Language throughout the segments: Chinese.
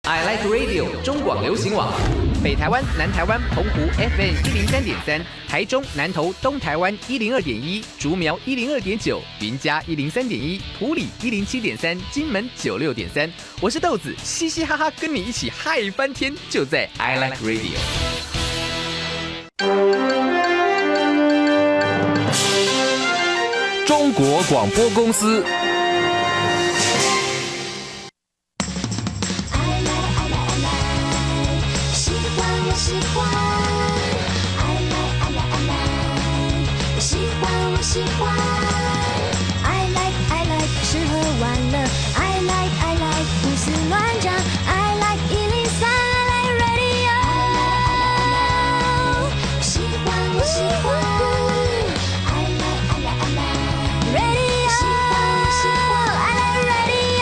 I Like Radio 中广流行网，北台湾、南台湾、澎湖 FM 103.3，台中、南投、东台湾102.1，竹苗102.9，云嘉103.1，埔里107.3，金门96.3。我是豆子，嘻嘻哈哈跟你一起嗨翻天，就在 I Like Radio。 中国广播公司。 喜欢 I like 吃喝玩乐 I like 胡思乱想 I like 103 I like radio 喜欢我喜欢 I like radio 喜欢我喜欢 I like radio。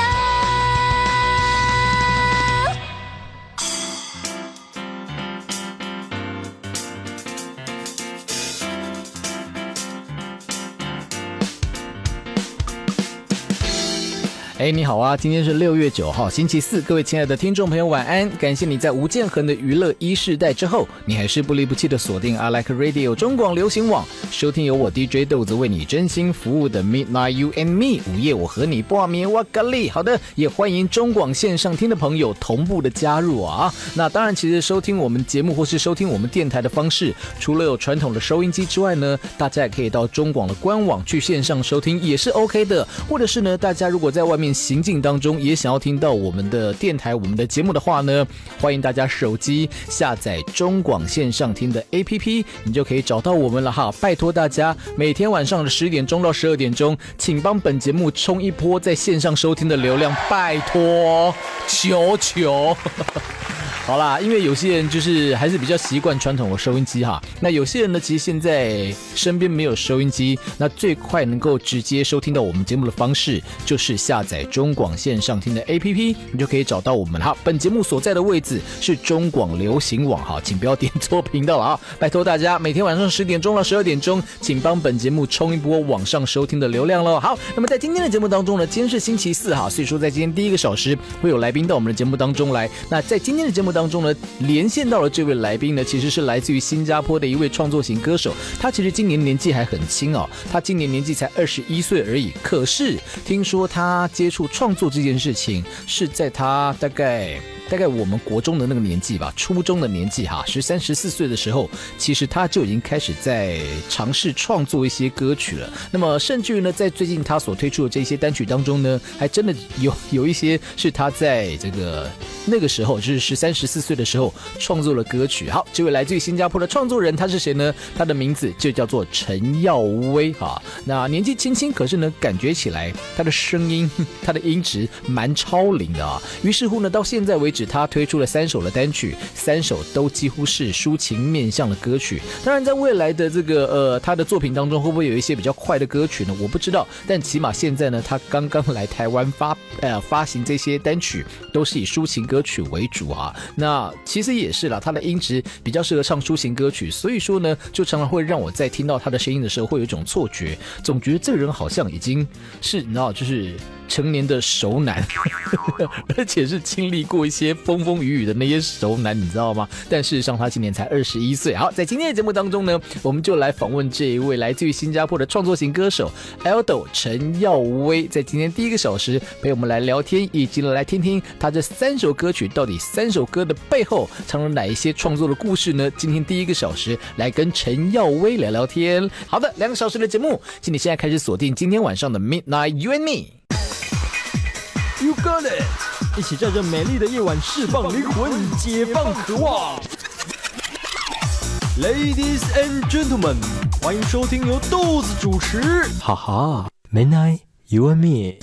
你好啊，今天是6月9号星期四，各位亲爱的听众朋友晚安，感谢你在吴建衡的娱乐一世代之后，你还是不离不弃的锁定 I Like Radio 中广流行网，收听由我 DJ 豆子为你真心服务的 Midnight You and Me 午夜我和你播面哇咖喱。好的，也欢迎中广线上听的朋友同步的加入啊。那当然，其实收听我们节目或是收听我们电台的方式，除了有传统的收音机之外呢，大家也可以到中广的官网去线上收听也是 OK 的，或者是呢，大家如果在外面行进当中也想要听到我们的电台我们的节目的话呢，欢迎大家手机下载中广线上听的 APP， 你就可以找到我们了哈。拜托大家每天晚上的10点钟到12点钟，请帮本节目冲一波在线上收听的流量，拜托求求好啦，因为有些人就是还是比较习惯传统的收音机哈，那有些人呢，其实现在身边没有收音机，那最快能够直接收听到我们节目的方式，就是下载中广线上听的 APP， 你就可以找到我们哈。本节目所在的位置是中广流行网哈，请不要点错频道了啊！拜托大家每天晚上10点钟到12点钟，请帮本节目冲一波网上收听的流量喽。好，那么在今天的节目当中呢，今天是星期四哈，所以说在今天第1个小时会有来宾到我们的节目当中来。那在今天的节目当中呢，连线到了这位来宾呢，其实是来自于新加坡的一位创作型歌手。他其实今年年纪还很轻哦，他今年年纪才21岁而已。可是听说他接触创作这件事情是在他大概我们国中的那个年纪吧，初中的年纪哈，13、14岁的时候，其实他就已经开始在尝试创作一些歌曲了。那么甚至于呢，在最近他所推出的这些单曲当中呢，还真的有一些是他在这个那个时候，就是13、14岁的时候创作了歌曲。好，这位来自于新加坡的创作人他是谁呢？他的名字就叫做陈耀威哈。那年纪轻轻，可是呢，感觉起来他的声音、他的音质蛮超龄的啊。于是乎呢，到现在为止，他推出了3首的单曲，3首都几乎是抒情面向的歌曲。当然，在未来的这个他的作品当中，会不会有一些比较快的歌曲呢？我不知道，但起码现在呢，他刚刚来台湾发行这些单曲，都是以抒情歌曲为主啊。那其实也是啦，他的音质比较适合唱抒情歌曲，所以说呢，就常常会让我在听到他的声音的时候，会有一种错觉，总觉得这个人好像已经是你知道，就是成年的熟男而且是经历过一些风风雨雨的那些熟男，你知道吗？但事实上他今年才21岁。好，在今天的节目当中呢，我们就来访问这一位来自于新加坡的创作型歌手 Aldo 陈耀威，在今天第1个小时陪我们来聊天，以及来听听他这3首歌曲到底3首歌的背后藏了哪一些创作的故事呢？今天第1个小时来跟陈耀威聊聊天。好的，2个小时的节目，请你现在开始锁定今天晚上的 Midnight You and Me。You got it！ 一起在这美丽的夜晚释放灵魂，解放渴望。Ladies and gentlemen， 欢迎收听由豆子主持，哈哈 ，Midnight You and Me。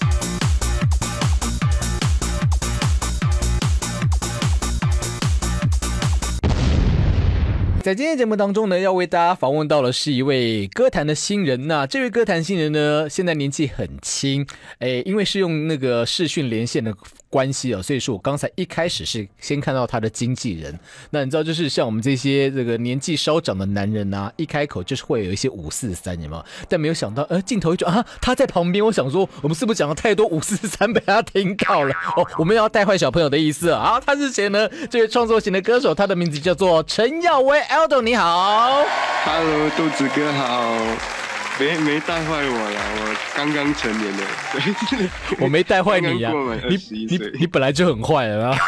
在今天节目当中呢，要为大家访问到的是一位歌坛的新人。那这位歌坛新人呢，现在年纪很轻，因为是用那个视讯连线的关系所以说我刚才一开始是先看到他的经纪人。那你知道，就是像我们这些这个年纪稍长的男人啊，一开口就是会有一些543，有没有？但没有想到，镜头一转他在旁边，我想说，我们是不是讲了太多543被他听到了？我们要带坏小朋友的意思啊！他是谁呢？这位创作型的歌手，他的名字叫做陈耀威 Aldo， 你好。 Hello， 豆子哥好。没带坏我啦，我刚刚成年的，对， 我没带坏你呀、 啊， 你本来就很坏了啊。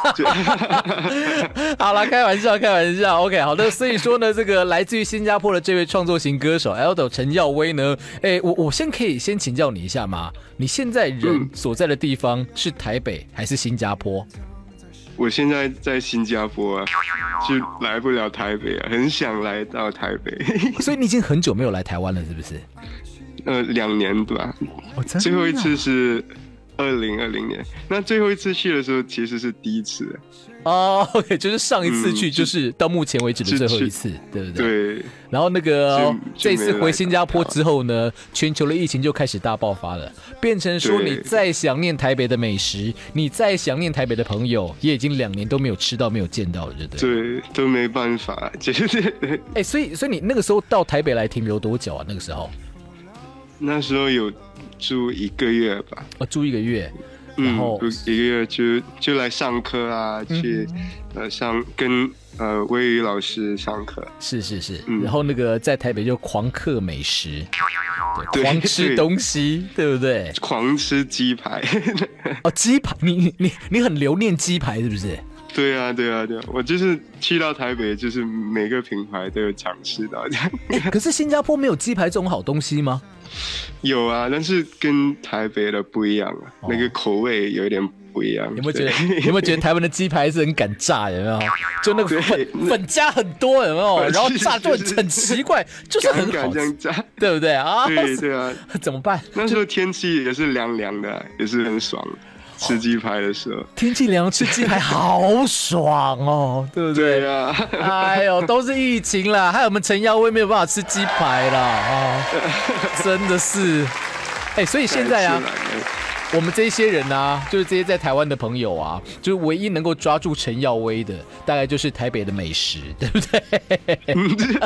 好啦，开玩笑。OK， 好的。所以说呢，这个来自于新加坡的这位创作型歌手 Aldo 陈耀威呢，我可以先请教你一下吗？你现在人所在的地方是台北还是新加坡？ 我现在在新加坡啊，就来不了台北啊，很想来到台北。 所以你已经很久没有来台湾了，是不是 ？2年吧。最后一次是2020年，那最后一次去的时候其实是第一次。 OK， 就是上一次去就是到目前为止的最后一次，对不对？ 对。 然后那个这一次回新加坡之后呢，全球的疫情就开始大爆发了，变成说你再想念台北的美食，你再想念台北的朋友，也已经2年都没有吃到、没有见到了，对不对？ 对，都没办法，就是所以你那个时候到台北来停留多久啊？那个时候？ 那时候有住1个月吧。 住1个月。然后 1个月就来上课啊，去跟魏宇老师上课。 是。然后那个在台北就狂嗑美食，狂吃东西，对不对？ 狂吃鸡排。 鸡排，你很留念鸡排是不是？ 对啊，我就是去到台北，就是每个品牌都有尝试到这样。 可是新加坡没有鸡排这种好东西吗？ 有啊，但是跟台北的不一样啊，那个口味有点不一样。 有没有觉得台湾的鸡排是很敢炸？有没有？就那个粉加很多，有没有？然后炸就很奇怪，就是很好吃，对不对啊？ 对啊， 怎么办？ 那时候天气也是凉凉的，也是很爽。吃鸡排的时候， 天气凉吃鸡排好爽哦，对不对？ 对啊， 哎呦，都是疫情啦，害我们陈耀威没有办法吃鸡排啦真的是。所以现在啊，我们这些人啊，就是这些在台湾的朋友啊，就是唯一能够抓住陈耀威的，大概就是台北的美食，对不对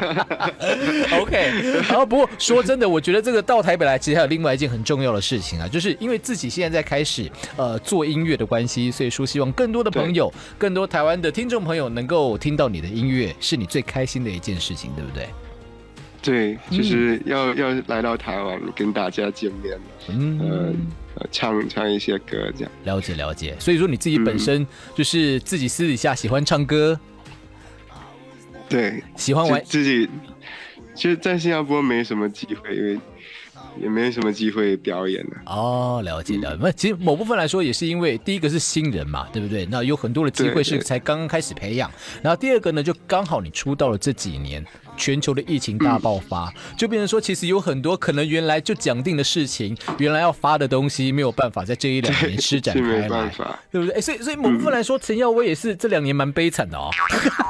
？OK， 然后不过说真的，我觉得这个到台北来，其实还有另外一件很重要的事情啊，就是因为自己现在在开始做音乐的关系，所以说希望更多的朋友，更多台湾的听众朋友能够听到你的音乐，是你最开心的一件事情，对不对？ 对，就是要来到台湾跟大家见面了，唱一些歌这样。 了解。所以说你自己本身就是自己私底下喜欢唱歌， 对， 喜欢玩自己，其实在新加坡没什么机会，因为也没什么机会表演了。 了解。那其实某部分来说，也是因为第一个是新人嘛，对不对？那有很多的机会是才刚刚开始培养。然后第二个呢，就刚好你出道了这几年，全球的疫情大爆发，就变成说，其实有很多可能原来就讲定的事情，原来要发的东西，没有办法在这1-2年施展开来，对不对？所以某部分来说，陈耀威也是这2年蛮悲惨的哦。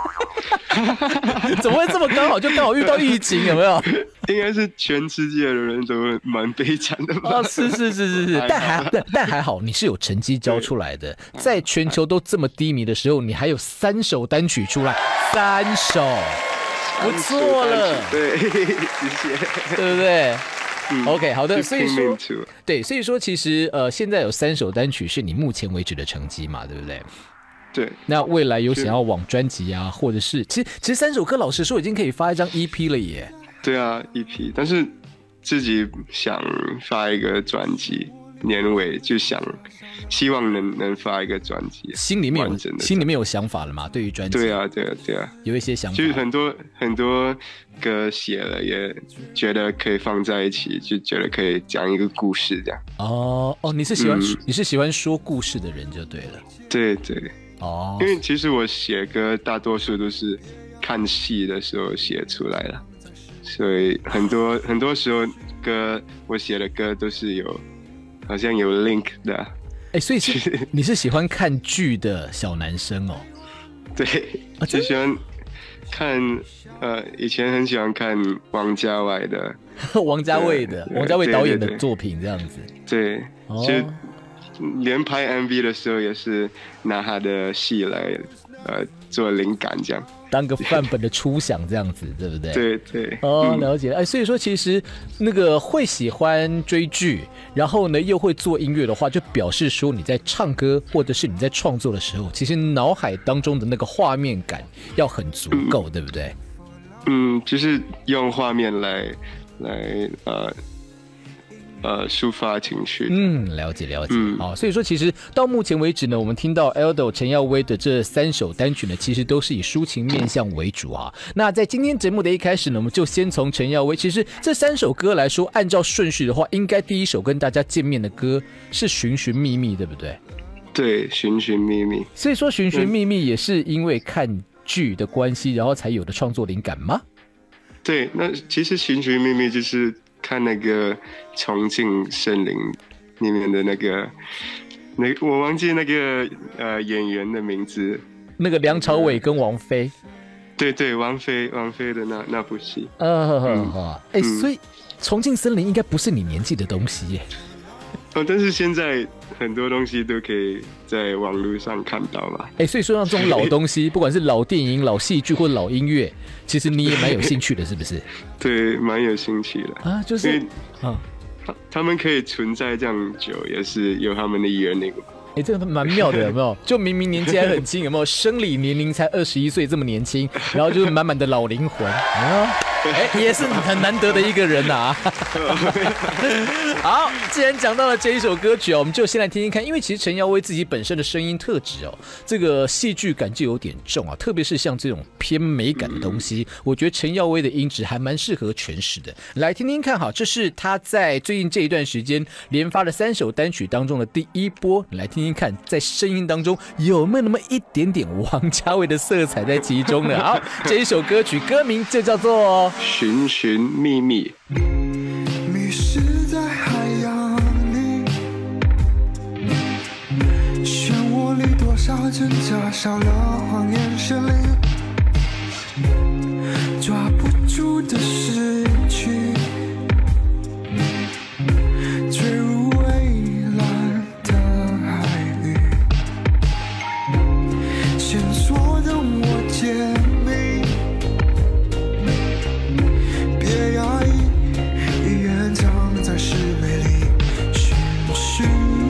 怎么会这么刚好遇到疫情？有没有？ 应该是全世界的人都蛮悲惨的吧？ 是，但还好你是有成绩交出来的，在全球都这么低迷的时候，你还有3首单曲出来，3首，不错了， 对，谢谢， 对不对？OK， 好的，所以说其实现在有3首单曲是你目前为止的成绩嘛，对不对？ 对， 那未来有想要往专辑啊，或者是其实3首歌老实说已经可以发一张 EP 了耶。对啊 EP， 但是自己想发一个专辑，年尾就希望能发一个专辑， 心里面有想法了嘛？对于专辑， 对啊， 有一些想法， 就是很多歌写了，也觉得可以放在一起，就觉得可以讲一个故事这样。 你是喜欢说故事的人就对了。 对。因为其实我写歌大多数都是看戏的时候写出来的，所以很多时候我写的歌都是好像有 link 的。 所以你是喜欢看剧的小男生哦？ 对，就喜欢看以前很喜欢看王家卫的导演的作品这样子。对，就连拍 MV 的时候也是拿他的戏来做灵感，这样当个范本的初想这样子，对不对？ 对对。 了解。哎，所以说其实那个会喜欢追剧，然后呢又会做音乐的话，就表示说你在唱歌或者是你在创作的时候，其实脑海当中的那个画面感要很足够，对不对？ 就是用画面来抒发情绪。 了解。好，所以说其实到目前为止呢，我们听到 Eldo 陈耀威的这3首单曲呢，其实都是以抒情面向为主啊。那在今天节目的一开始呢，我们就先从陈耀威，其实这3首歌来说，按照顺序的话，应该第一首跟大家见面的歌是《寻寻觅觅》，对不对？ 对，《寻寻觅觅》。 所以说《寻寻觅觅》也是因为看剧的关系，然后才有的创作灵感吗？ 对，那其实《寻寻觅觅》就是看那个重庆森林里面的那个我忘记那个演员的名字，那个梁朝伟跟王菲。 对，王菲的那部戏。 所以重庆森林应该不是你年纪的东西耶。 但是现在很多东西都可以在网络上看到嘛。 所以说像这种老东西，不管是老电影、老戏剧或老音乐，其实你也蛮有兴趣的，是不是？ 对，蛮有兴趣的啊， 就是他们可以存在这样久，也是有他们的原因。 这个蛮妙的，有没有？就明明年纪还很轻，有没有？生理年龄才21岁，这么年轻，然后就是满满的老灵魂也是很难得的一个人啊。好，既然讲到了这一首歌曲我们就先来听听看，因为其实陈耀威自己本身的声音特质这个戏剧感就有点重啊，特别是像这种偏美感的东西，我觉得陈耀威的音质还蛮适合诠释的。来听听看哈，这是他在最近这一段时间连发的3首单曲当中的第一波，来听听看，在声音当中有没有那么一点点王家卫的色彩在其中呢？好，这一首歌曲歌名就叫做 《寻寻觅觅》。 迷失在海洋里，漩涡里多少挣扎，少了谎言是力，抓不住的失去，坠入蔚蓝的海域，线索等我揭秘，别压抑，已掩藏在诗眉里，寻寻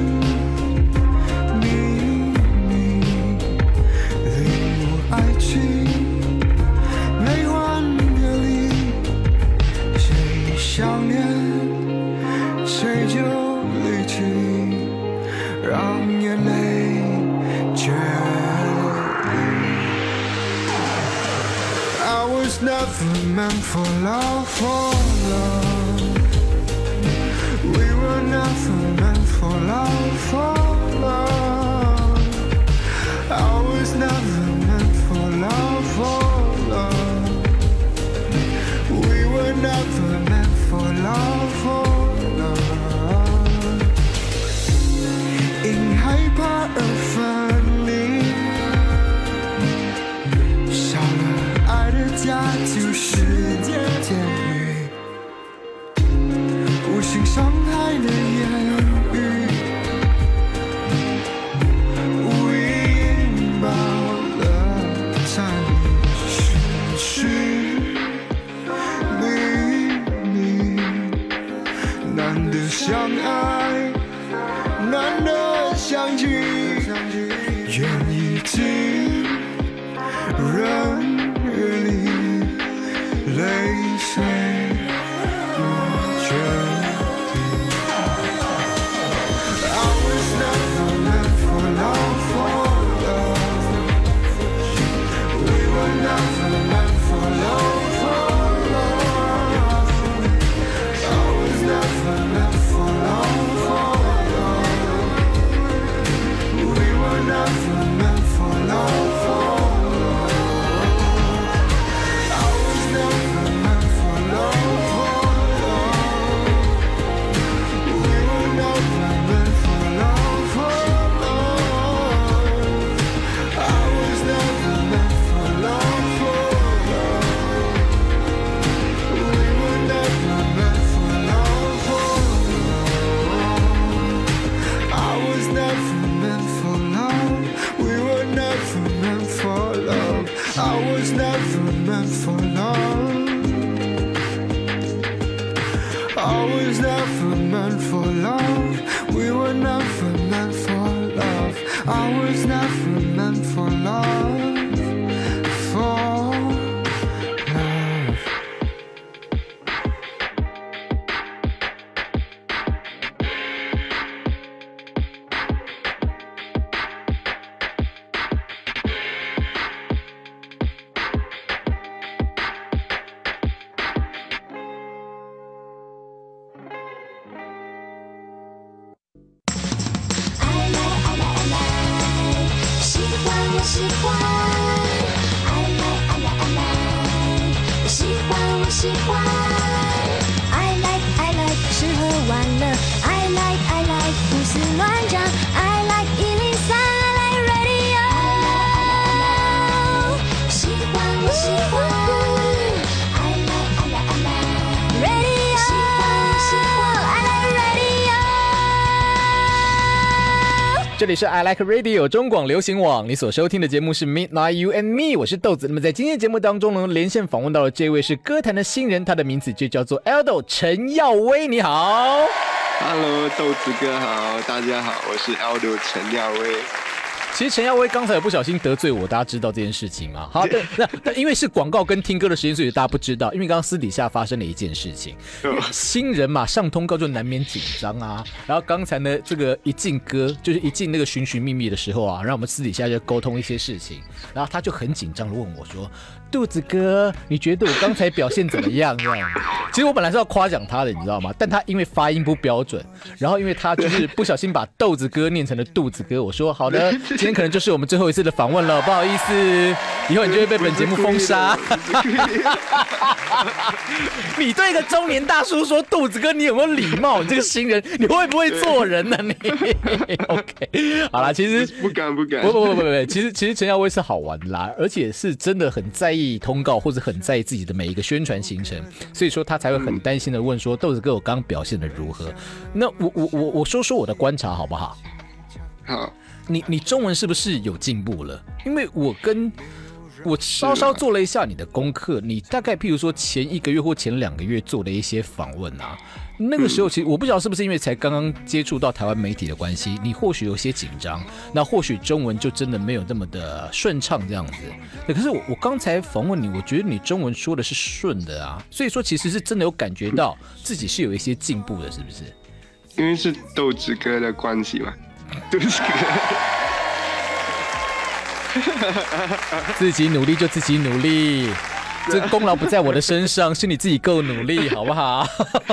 觅觅，领悟爱情，悲欢别离，谁想念谁就离去，让眼泪决堤。I was never meant for love, for love. We were never meant for love, for love. I was never meant for love, for love. We were never meant for love, for love. 因害怕而分离，少了爱的家就是监狱，无心伤害的言语，无意引爆了战役，寻寻觅觅，难得相爱，难得相聚，愿意尽人日里，泪水决堤。I was never meant for love, for love. We were never meant for love, for love. I was never meant for love, for love. We were never meant for love, for love. I was never meant for love, for love. We were never meant for love, for love. I was never meant for love, for love. I was never meant for love. I was never meant for love. We were never meant for love. I was never meant for love. For love. 喜欢，爱来爱来爱来，我喜欢我喜欢，爱来爱来吃喝玩乐，爱来爱来胡思乱想，爱来103，爱来 radio， 喜欢我喜欢，爱来爱来爱来 radio， 喜欢我喜欢，爱来 radio。 这里是 I Like Radio 中广流行网，你所收听的节目是 Midnight You and Me， 我是豆子。那么在今天的节目当中呢，连线访问到了这位是歌坛的新人，他的名字就叫做 Aldo 陈耀威，你好。 Hello， 豆子哥好，大家好，我是 Aldo 陈耀威。 其实陈耀威刚才有不小心得罪我，大家知道这件事情吗？好，那因为是广告跟听歌的时间，所以大家不知道。因为刚刚私底下发生了一件事情，新人嘛上通告就难免紧张啊。然后刚才呢，这个一进歌就是一进那个寻寻觅觅的时候啊，让我们私底下就沟通一些事情。然后他就很紧张的问我说：“肚子哥，你觉得我刚才表现怎么样？”这样，其实我本来是要夸奖他的，你知道吗？但他因为发音不标准，然后因为他就是不小心把豆子哥念成了肚子哥，我说好的。今天可能就是我们最后一次的访问了，不好意思，以后你就会被本节目封杀。你对一个中年大叔说肚子哥，你有没有礼貌？你这个新人，你会不会做人呢、你？OK， 好啦，其实不敢，不， 其实陈耀威是好玩的啦，而且是真的很在意通告或者很在意自己的每一个宣传行程，所以说他才会很担心的问说，豆子哥我刚表现的如何？那我说说我的观察好不好？ 好。 你中文是不是有进步了？因为我稍稍做了一下你的功课，你大概譬如说前1个月或前2个月做的一些访问啊，那个时候其实我不知道是不是因为才刚刚接触到台湾媒体的关系，你或许有些紧张，那或许中文就真的没有那么的顺畅这样子。可是我刚才访问你，我觉得你中文说的是顺的啊，所以说其实是真的有感觉到自己是有一些进步的，是不是？ 因为是豆子哥的关系嘛。豆子哥自己努力就自己努力，这个功劳不在我的身上，是你自己够努力，好不好？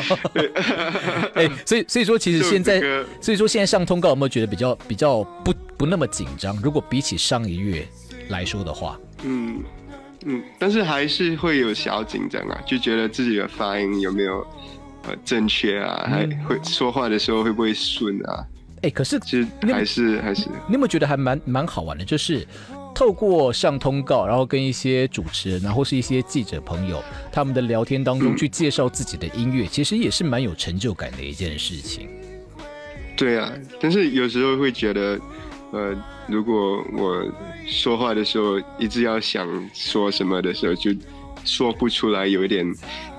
所以说其实现在，所以说现在上通告有没有觉得比较不那么紧张？如果比起上1月来说的话， 但是还是会有小紧张啊，就觉得自己的发音有没有正确啊，还会说话的时候会不会顺啊？ 可是其实还是你有没有觉得还蛮好玩的？就是透过上通告，然后跟一些主持人，然后是一些记者朋友，他们的聊天当中去介绍自己的音乐，其实也是蛮有成就感的一件事情。 对啊，但是有时候会觉得，如果我说话的时候一直要想说什么的时候，就说不出来，有一点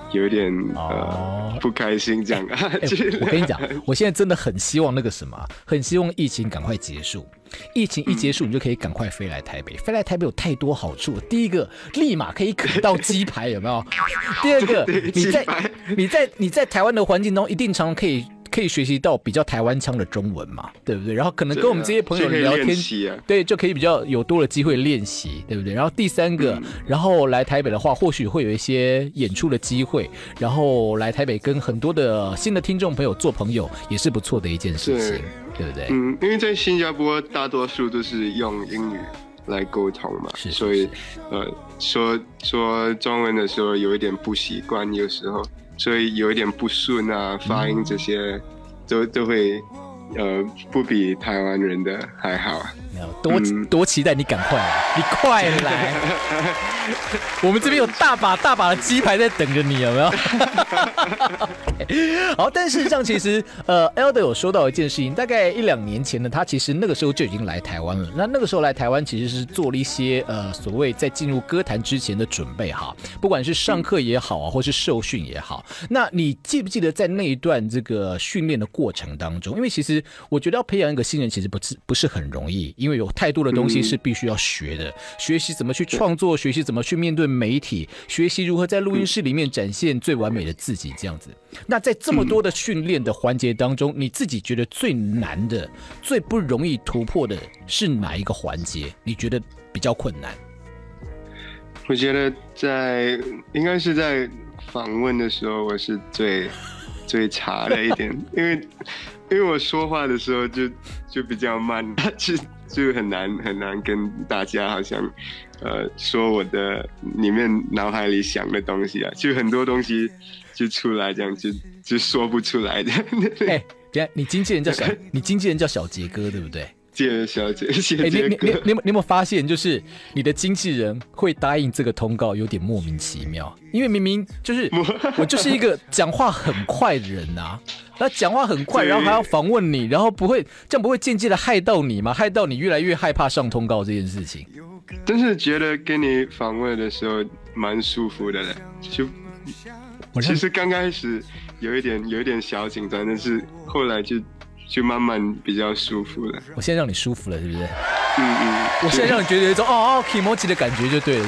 不开心这样。 我跟你讲，我现在真的很希望那个什么，很希望疫情赶快结束。疫情一结束，你就可以赶快飞来台北。飞来台北有太多好处了。第一个，立马可以啃到鸡排，有没有？第二个，你在台湾的环境中，一定常常可以学习到比较台湾腔的中文嘛，对不对？然后可能跟我们这些朋友聊天，对，就可以比较有多的机会练习，对不对？然后第三个，然后来台北的话，或许会有一些演出的机会，然后来台北跟很多的新的听众朋友做朋友，也是不错的一件事情，对不对？ 因为在新加坡大多数都是用英语来沟通嘛，所以说中文的时候有一点不习惯，有时候。所以有一点不顺啊，发音这些都会不比台湾人的还好啊。 多期待你赶快来，你快来！我们这边有大把的鸡排在等着你，有没有？好，但事实上，其实Elder 有说到一件事情，大概1-2年前呢，他其实那个时候就已经来台湾了。那个时候来台湾，其实是做了一些所谓在进入歌坛之前的准备哈，不管是上课也好啊，或是受训也好。那你记不记得在那一段这个训练的过程当中？因为其实我觉得要培养一个新人，其实不是很容易，因为有太多的东西是必须要学的，学习怎么去创作，学习怎么去面对媒体，学习如何在录音室里面展现最完美的自己，这样子。那在这么多的训练的环节当中，你自己觉得最难的、最不容易突破的是哪一个环节？你觉得比较困难？ 我觉得应该是在访问的时候，我是最差的一点，因为我说话的时候就比较慢，就很难跟大家好像说我的里面脑海里想的东西啊，就很多东西就出来，这样就说不出来的。 哎，等一下你经纪人叫小杰哥，对不对？ 小杰你有没有发现，就是你的经纪人会答应这个通告，有点莫名其妙。因为明明就是我就是一个讲话很快的人啊，那讲话很快，然后还要访问你，然后不会间接的害到你吗？害到你越来越害怕上通告这件事情。 但是觉得跟你访问的时候蛮舒服的嘞，其实刚开始有一点小紧张，但是后来就慢慢比较舒服了。 我现在让你舒服了，是不是？我现在让你觉得有一种kimochi 的感觉就对了。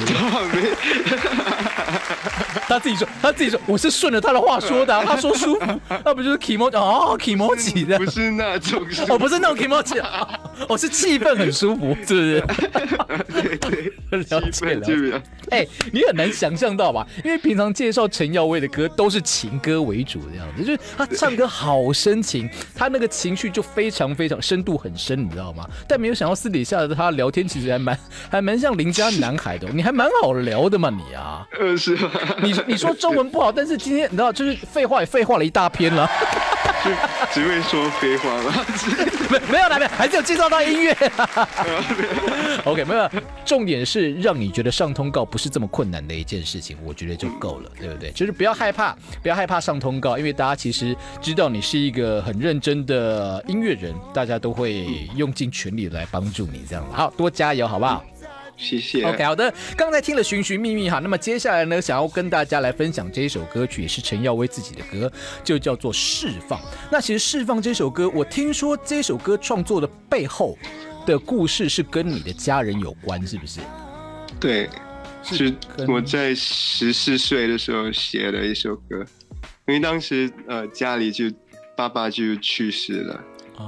他自己说，我是顺着他的话说的，他说舒服，那不就是 kimochi 的？ 不是那种舒服， 不是那种 kimochi 我是气氛很舒服，是不是？ 对， 了解。你很难想象到吧？因为平常介绍陈耀威的歌都是情歌为主这样子，就是他唱歌好深情，他那个情绪就非常非常深度很深，你知道吗？但没有想到私底下的他聊天其实还蛮像邻家男孩的，你还蛮好聊的嘛你啊。 是吗？ 你说中文不好，但是今天你知道，就是废话也废话了一大篇了。 只会说废话吗？ 没有，还是有介绍到音乐。OK， 没有。重点是让你觉得上通告不是这么困难的一件事情，我觉得就够了，对不对？就是不要害怕上通告，因为大家其实知道你是一个很认真的音乐人，大家都会用尽全力来帮助你，这样子。好，多加油，好不好？ 谢谢。 OK， 好的，刚才听了寻寻觅觅哈，那么接下来呢，想要跟大家来分享这一首歌曲，也是陈耀威自己的歌，就叫做《释放》。那其实《释放》这首歌，我听说这首歌创作的背后的故事是跟你的家人有关，是不是？ 对，是我在14岁的时候写的一首歌，因为当时家里爸爸就去世了，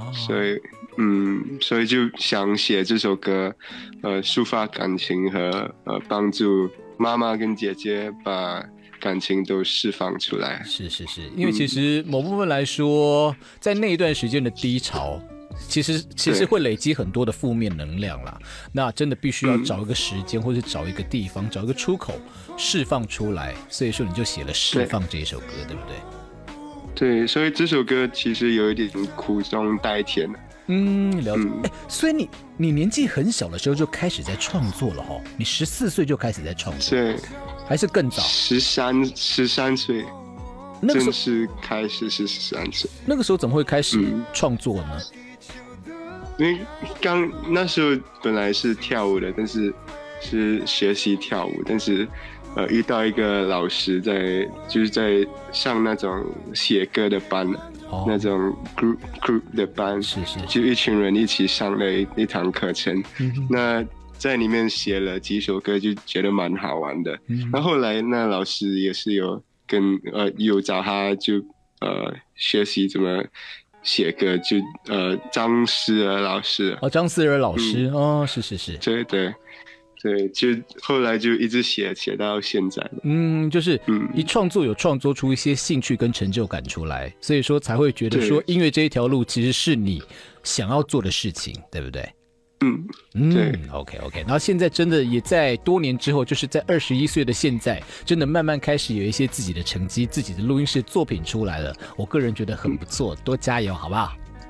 所以就想写这首歌，抒发感情和帮助妈妈跟姐姐把感情都释放出来。是， 因为其实某部分来说，在那一段时间的低潮，其实会累积很多的负面能量啦。那真的必须要找一个时间，或者找一个地方，找一个出口释放出来。所以说，你就写了《释放》这一首歌，对不对？ 对，所以这首歌其实有一点苦中带甜。 了解。所以你年纪很小的时候就开始在创作了哈？你14岁就开始在创作？对，还是更早 ？13岁，正式开始是13岁。 那个时候怎么会开始创作呢？ 因为那时候本来是跳舞的，但是学习跳舞，但是遇到一个老师就是在上那种写歌的班。那种 group 的班，是就一群人一起上的一堂课程。那在里面写了几首歌，就觉得蛮好玩的。那后来那老师也是有有找他就学习怎么写歌，就张思儿老师。张思儿老师是。对，就后来就一直写到现在。就是一创作有创作出一些兴趣跟成就感出来，所以说才会觉得说音乐这一条路其实是你想要做的事情，对不对？对。OK， 然后现在真的也在多年之后，就是在21岁的现在，真的慢慢开始有一些自己的成绩、自己的录音室作品出来了。我个人觉得很不错，多加油，好不好？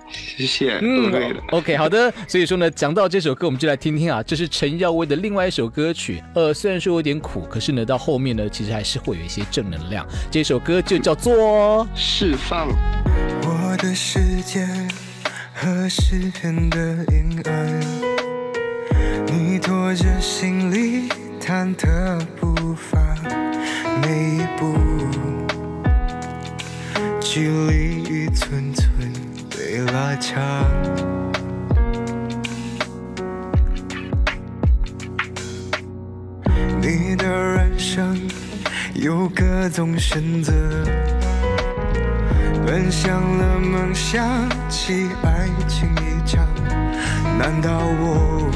谢谢，不会的。 OK， 好的。所以说呢，讲到这首歌，我们就来听听啊，这是陈耀威的另外一首歌曲。虽然说有点苦，可是呢，到后面呢，其实还是会有一些正能量。这首歌就叫做释放。 我的世界和诗人的阴暗，你拖着行李忐忑步伐，每一步距离一寸寸被拉长。你的人生有各种选择，奔向了梦想，起爱情一场。难道我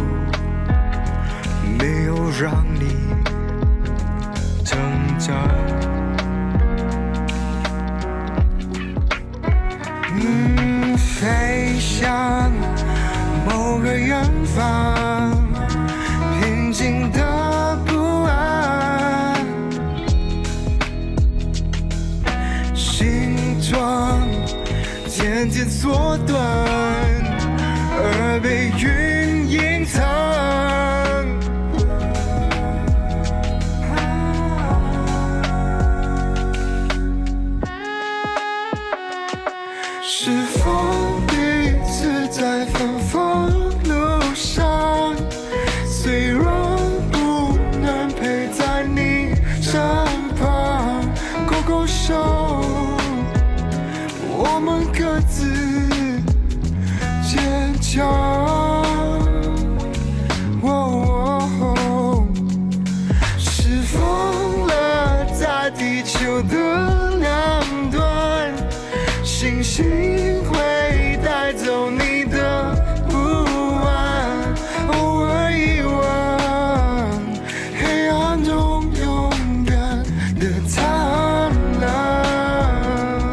没有让你成长？飞向某个远方，平静的不安，形状渐渐缩短，而被云隐藏。是否彼此在芬芳路上，虽然不能陪在你身旁，勾勾手，我们各自坚强。是疯了在地球的两端，星星会带走你的不安，偶尔遗忘黑暗中勇敢的灿烂。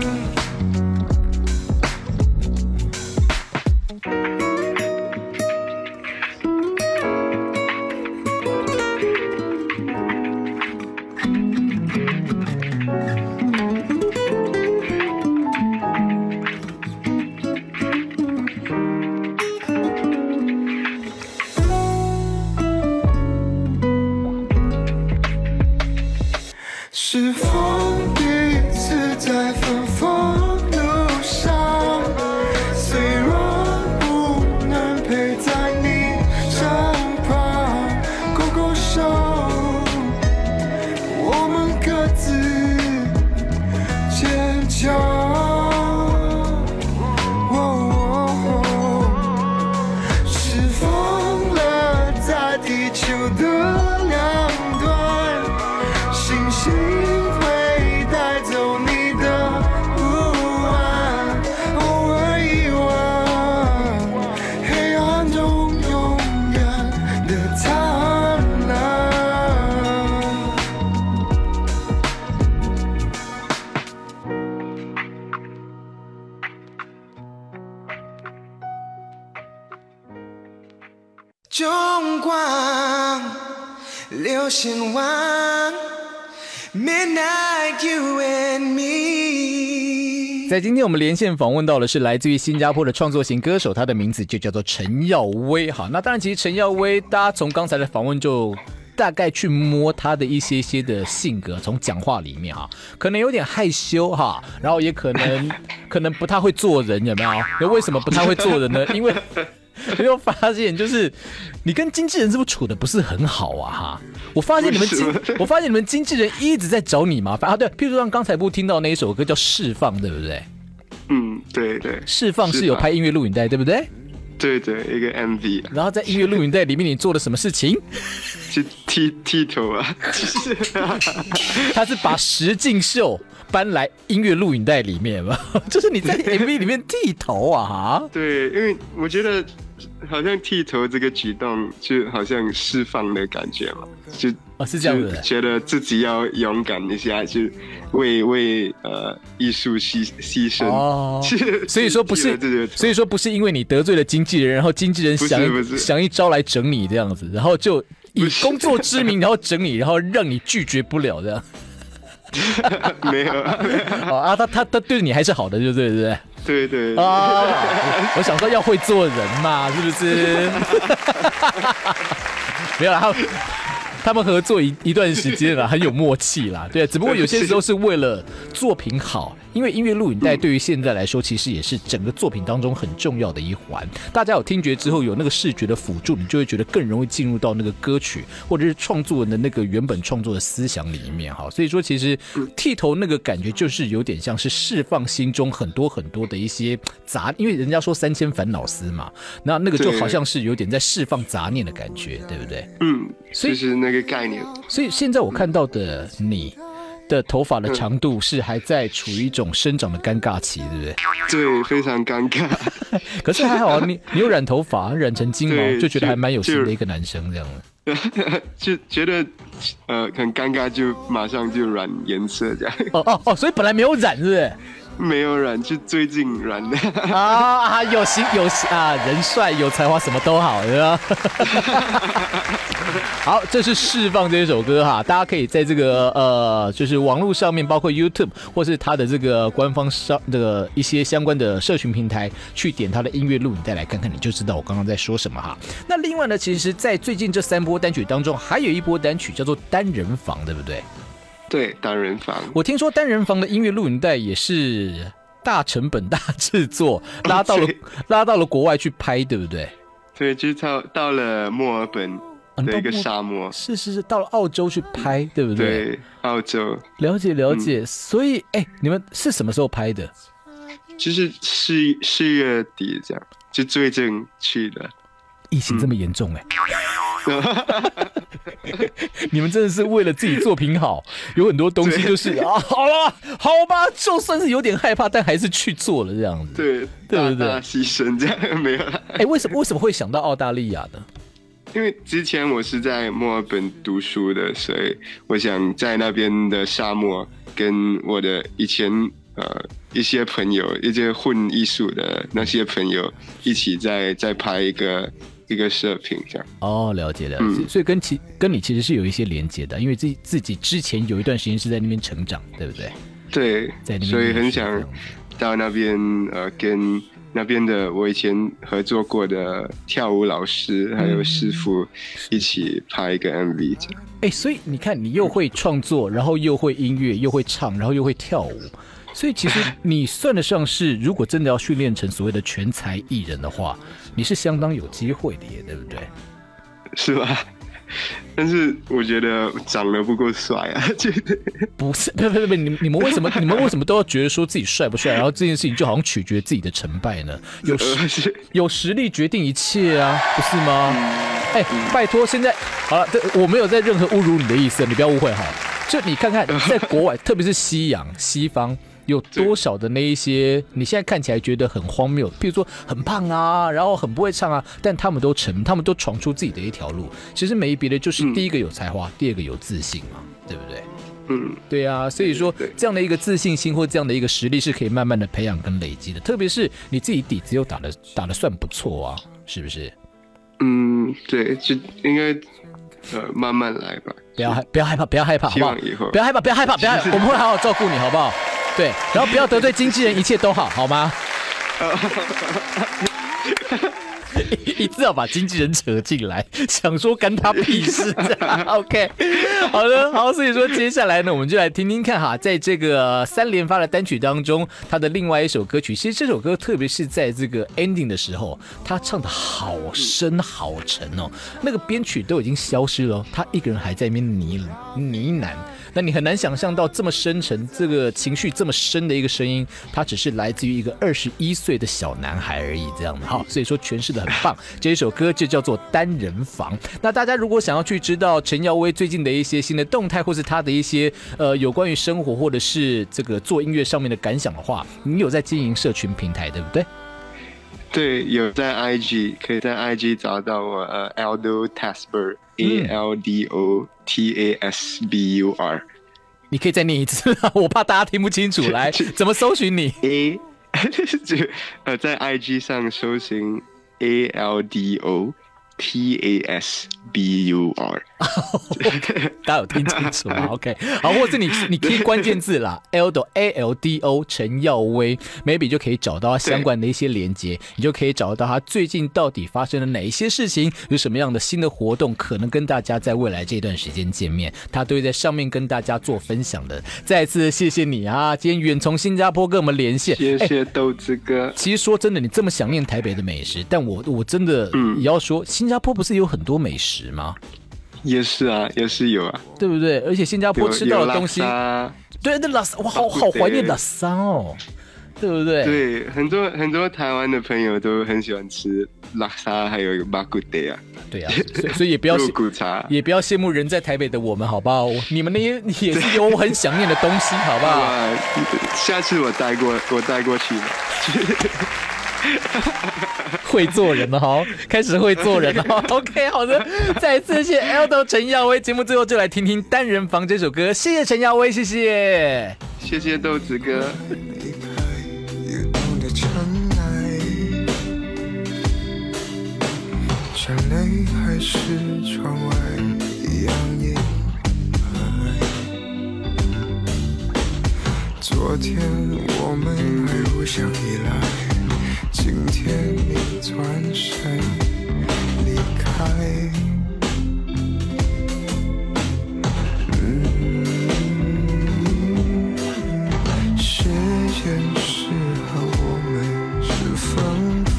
是否彼此在芬芳路上，虽然不能陪在你身旁，勾勾手，我们各自坚强。是疯了在地球的两端，星星会带走你的不安，偶尔遗忘黑暗中勇敢的灿烂。中广流行网 Midnight You and Me。 在今天我们连线访问到的是来自于新加坡的创作型歌手，他的名字就叫做陈耀威。好，那当然其实陈耀威大家从刚才的访问就大概去摸他的一些的性格，从讲话里面哈，可能有点害羞哈，然后也可能不太会做人，有没有？为什么不太会做人呢？因为你有发现，就是你跟经纪人是不是处的不是很好啊？哈，我发现你们经纪人一直在找你麻烦啊。对，譬如说像刚才不听到那一首歌叫《释放》，对不对？ 对对。 释放是有拍音乐录影带，对不对？ 对对，一个 MV。 然后在音乐录影带里面，你做了什么事情？ 去剃头啊！ 他是把实境秀搬来音乐录影带里面嘛，就是你在 MV 里面剃头啊！哈， 对，因为我觉得好像剃头这个举动就好像释放的感觉嘛， 是这样子的， 觉得自己要勇敢一下，就为艺术牺牲。哦， 所以说不是因为你得罪了经纪人，然后经纪人想一招来整你这样子，然后就以工作之名然后整你，然后让你拒绝不了这样。 没有啊，他对你还是好的，对不对？ 对对啊，我想说要会做人嘛，是不是？没有啦，他们合作一段时间了，很有默契啦。对，只不过有些时候是为了作品好，因为音乐录影带对于现在来说，其实也是整个作品当中很重要的一环。大家有听觉之后，有那个视觉的辅助，你就会觉得更容易进入到那个歌曲或者是创作人的那个原本创作的思想里面哈。所以说，其实剃头那个感觉就是有点像是释放心中很多很多的一些杂，因为人家说3000烦恼丝嘛，那个就好像是有点在释放杂念的感觉，对不对？ 就是那个概念。 所以现在我看到的你的头发的长度是还在处于一种生长的尴尬期，对不对？ 对，非常尴尬。 可是还好啊，你有染头发，染成金毛，就觉得还蛮有型的一个男生这样的。 就觉得很尴尬，就马上就染颜色这样。 所以本来没有染，是不是？ 没有染，就最近染的。 有型啊，人帅有才华，什么都好，对吧？好，这是释放这一首歌哈，大家可以在这个就是网络上面，包括 YouTube 或是它的这个官方这个一些相关的社群平台，去点它的音乐录影带来看看，你就知道我刚刚在说什么哈。那另外呢，其实在最近这3波单曲当中，还有一波单曲叫做《单人房》，对不对？ 对，单人房。 我听说单人房的音乐录影带也是大成本、大制作，拉到了国外去拍，对不对？ 对，就到了墨尔本的一个沙漠。 是，到了澳洲去拍，对不对？ 对，澳洲。 了解。所以，你们是什么时候拍的？ 就是4月底这样，就最近去的。 疫情这么严重你们真的是为了自己作品好，有很多东西就是好吧，就算是有点害怕，但还是去做了这样子，对不对？ 大牺牲这样没有啦。 为什么会想到澳大利亚呢？ 因为之前我是在墨尔本读书的，所以我想在那边的沙漠跟我的以前一些朋友，一些混艺术的那些朋友一起再拍一个视频这样。 了解。所以跟你其实是有一些连结的，因为自己之前有一段时间是在那边成长，对不对？ 对， 在那边， 所以很想到那边跟那边的我以前合作过的跳舞老师还有师傅一起拍一个 MV 这样。 所以你看，你又会创作，然后又会音乐，又会唱，然后又会跳舞。所以其实你算得上是，如果真的要训练成所谓的全才艺人的话，你是相当有机会的耶，对不对？ 是吧？但是我觉得长得不够帅啊！ 不是，不，你们为什么都要觉得说自己帅不帅？然后这件事情就好像取决自己的成败呢？有实力决定一切啊，不是吗？拜托，现在好了，我没有在任何侮辱你的意思，你不要误会哈。就你看看，在国外，特别是西方。有多少的那一些你现在看起来觉得很荒谬，譬如说很胖啊，然后很不会唱啊，但他们都闯出自己的一条路。其实没别的，就是第一个有才华，第二个有自信嘛，对不对？对啊，所以说这样的一个自信心或这样的一个实力是可以慢慢的培养跟累积的，特别是你自己底子又打得算不错啊，是不是？ 对，就应该慢慢来吧。 不要害怕，好不好？不要害怕，我们会好好照顾你，好不好？对，然后不要得罪经纪人，一切都好吗？一直要把经纪人扯进来，想说干他屁事OK， 好，所以说接下来呢，我们就来听听看哈，在这个3连发的单曲当中，他的另外一首歌曲，其实这首歌特别是在这个 ending 的时候，他唱的好深好沉哦，那个编曲都已经消失了，他一个人还在那边呢喃。那你很难想象到这么深沉，这个情绪这么深的一个声音，它只是来自于一个21岁的小男孩而已，这样的。好，所以说诠释的很棒。这一首歌就叫做《单人房》。那大家如果想要去知道陈耀威最近的一些新的动态，或是他的一些有关于生活或者是这个做音乐上面的感想的话，你有在经营社群平台，对不对？ 对，有在 IG， 可以在 IG 找到我Aldo Tasbur ALDO TASBUR。 你可以再念一次，我怕大家听不清楚。来，怎么搜寻你？ 在 IG 上搜寻 ALDO TASBUR。 大家有听清楚吗？OK， 好，或者你 key 关键字啦，ALDO 陈耀威 ，maybe 就可以找到他相关的一些连结，你就可以找到他最近到底发生了哪一些事情，有什么样的新的活动，可能跟大家在未来这段时间见面，他都会在上面跟大家做分享的。再一次谢谢你啊，今天远从新加坡跟我们连线， 谢谢豆子哥。 其实说真的，你这么想念台北的美食，但我真的也要说，新加坡不是有很多美食吗？ 也是啊，也是有啊， 对不对？而且新加坡吃到的东西，对，那拉萨，我好怀念拉萨哦，对不对？ 对，很多台湾的朋友都很喜欢吃拉萨，还有巴古德啊。 对啊，所以也不要肉骨茶， 也不要羡慕人在台北的我们，好不好？你们那些也是有我很想念的东西，好不好？ 下次我带过去吧。 会做人了哈，开始会做人了。OK， 好的，再一次谢谢 ALDO 陈耀威。节目最后就来听听《单人房》这首歌，谢谢陈耀威，谢谢， 谢谢豆子哥。 窗内还是窗外一样阴霾。昨天我们还互相依赖，今天你转身离开。时间适合我们是纷繁。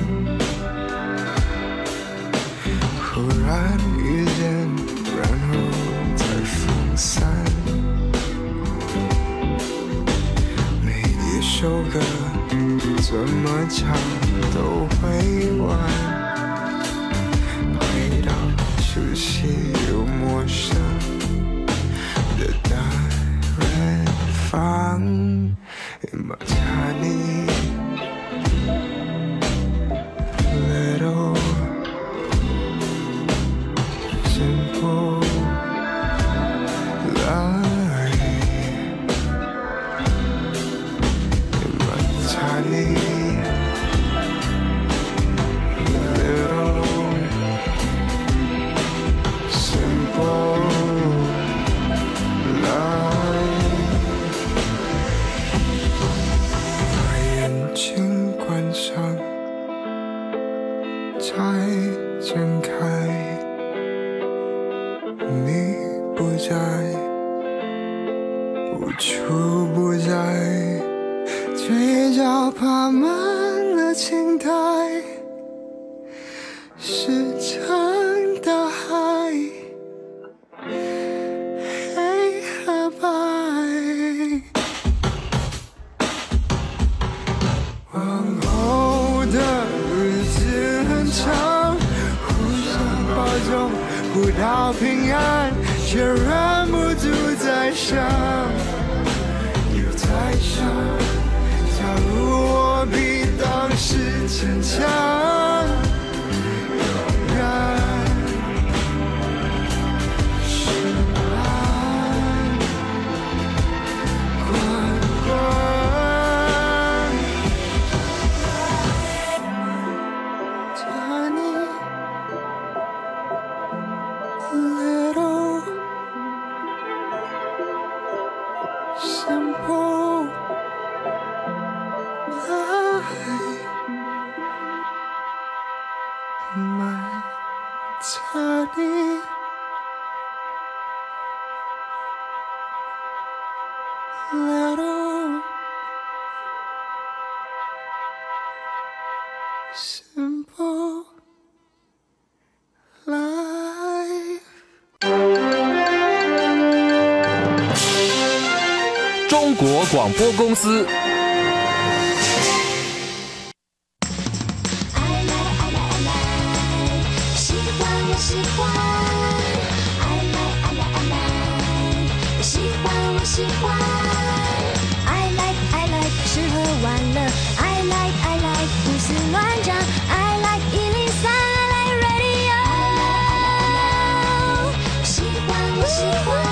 忽然遇见，然后再分散。每一首歌怎么唱都会完，回到熟悉又陌生的单人房。In my tiny little simple life, in my tiny little simple life。 把眼睛关上，再睁开。你不在，无处不在，嘴角爬满了青苔，石沉大海，黑和白。往后的日子很长，互相保重，不到平安，却忍不住在想，又在想，假如我比当时坚强，永远是爱关关。Tiny little simple life, my tiny little simple life。 中国广播公司。 喜欢我喜欢，爱来爱来爱来，喜欢我喜欢，爱来爱来吃喝玩乐，爱来爱来胡思乱想，爱来103，爱来 Radio， 喜欢我喜欢。